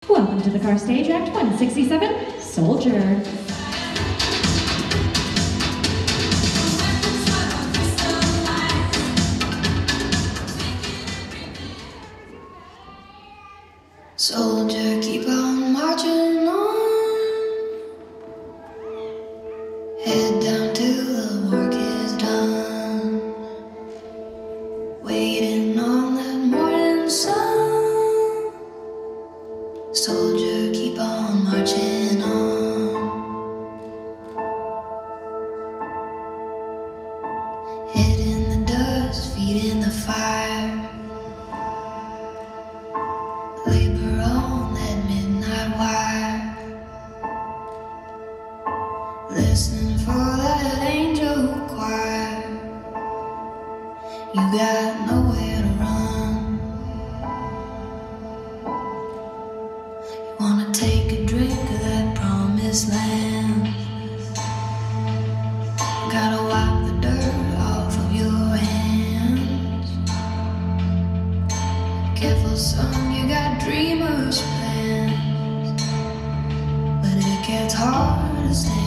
Welcome to the car stage, Act 167, Soldier. Soldier, keep on marching on. Head down till the work is done. Waiting on that morning sun. Soldier, keep on marching on. Head in the dust, feet in the fire. Labor on that midnight wire. Listen for that angel choir. You got nowhere to run. You wanna take a drink of that promised land. Gotta wipe the dirt off of your hands. Careful son, you got dreamers' plans, but it gets hard to stand.